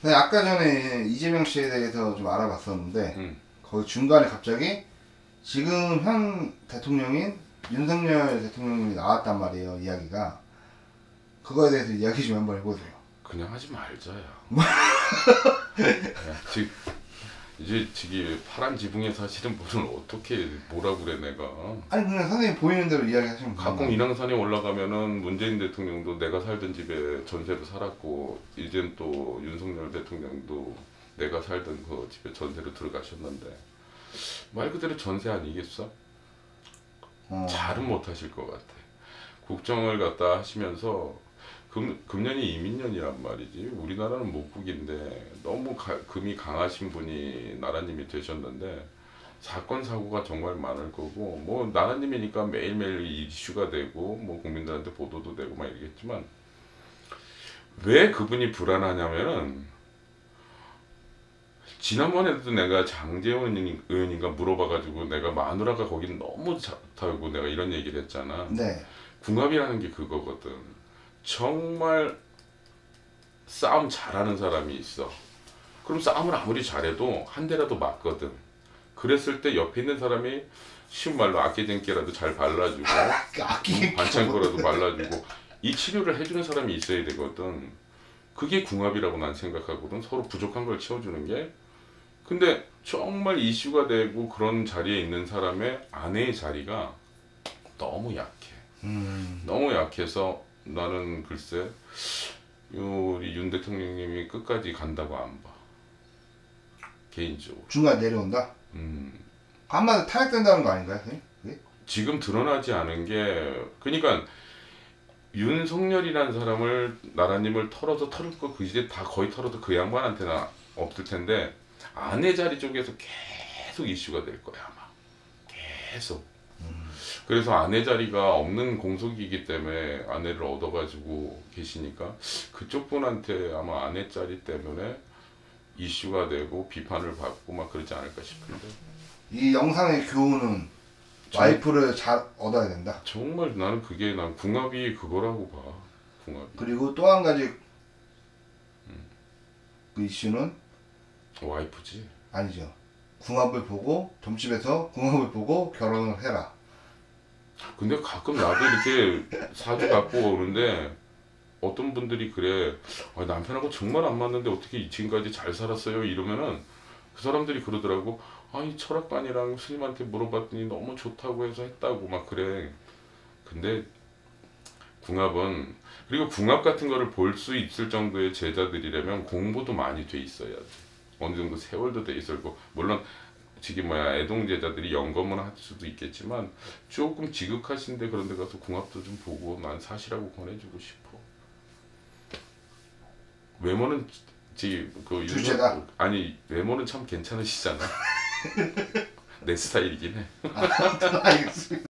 아까 전에 이재명 씨에 대해서 좀 알아봤었는데 음. 거기 중간에 갑자기 지금 현 대통령인 윤석열 대통령이 나왔단 말이에요. 이야기가. 그거에 대해서 이야기 좀 한번 해보세요. 그냥 하지 말자야. 즉 이제 지금 파란 지붕에 사시는 분은 어떻게 뭐라 그래 내가. 아니 그냥 선생님 보이는 대로 이야기하시면 가끔 인왕산에 올라가면은 문재인 대통령도 내가 살던 집에 전세로 살았고, 이젠 또 윤석열 대통령도 내가 살던 그 집에 전세로 들어가셨는데 말 그대로 전세 아니겠어? 잘은 못하실 것 같아. 국정을 갖다 하시면서 금년이 이민년이란 말이지. 우리나라는 목국인데 너무 금이 강하신 분이 나라님이 되셨는데 사건 사고가 정말 많을 거고, 뭐 나라님이니까 매일매일 이슈가 되고 뭐 국민들한테 보도도 되고 막 이러겠지만, 왜 그분이 불안하냐면은 지난번에도 내가 장제원 의원인가 물어봐가지고 내가 마누라가 거기는 너무 좋다고 내가 이런 얘기를 했잖아. 네. 궁합이라는 게 그거거든. 정말 싸움 잘하는 사람이 있어. 그럼 싸움을 아무리 잘해도 한 대라도 맞거든. 그랬을 때 옆에 있는 사람이 쉬운 말로 아끼쟁깨라도 잘 발라주고 반창고라도 발라주고 이 치료를 해주는 사람이 있어야 되거든. 그게 궁합이라고 난 생각하거든. 서로 부족한 걸 채워주는 게. 근데 정말 이슈가 되고 그런 자리에 있는 사람의 아내의 자리가 너무 약해. 너무 약해서 나는 글쎄 우리 윤 대통령님이 끝까지 간다고 안 봐. 개인적으로. 중간에 내려온다? 한마디 탄핵된다는 거 아닌가요? 그게? 지금 드러나지 않은 게, 그러니까 윤석열이라는 사람을 나라님을 털어서 털을 거 그 이제 다 거의 털어도 그 양반한테는 없을 텐데 아내 자리 쪽에서 계속 이슈가 될 거야 아마. 계속. 그래서 아내 자리가 없는 공석이기 때문에 아내를 얻어가지고 계시니까 그쪽 분한테 아마 아내 자리 때문에 이슈가 되고 비판을 받고 막 그러지 않을까 싶은데. 이 영상의 교훈은 와이프를 잘 얻어야 된다. 정말 나는 그게 난 궁합이 그거라고 봐. 궁합이. 그리고 또 한 가지 그 이슈는 와이프지. 아니죠. 궁합을 보고 점집에서 궁합을 보고 결혼을 해라. 근데 가끔 나도 이렇게 사주 갖고 오는데 어떤 분들이 그래, 남편하고 정말 안 맞는데 어떻게 지금까지 잘 살았어요 이러면은 그 사람들이 그러더라고. 아니 철학반이랑 스님한테 물어봤더니 너무 좋다고 해서 했다고 막 그래. 근데 궁합은, 그리고 궁합 같은 거를 볼 수 있을 정도의 제자들이라면 공부도 많이 돼 있어야 돼. 어느 정도 세월도 돼 있었고, 물론 지금 애동제자들이 연금은 할 수도 있겠지만 조금 지극하신데 그런 데 가서 궁합도 좀 보고 난 사시라고 권해주고 싶어. 외모는 주제다. 아니 외모는 참 괜찮으시잖아. 내 스타일이긴 해. 알겠습니다.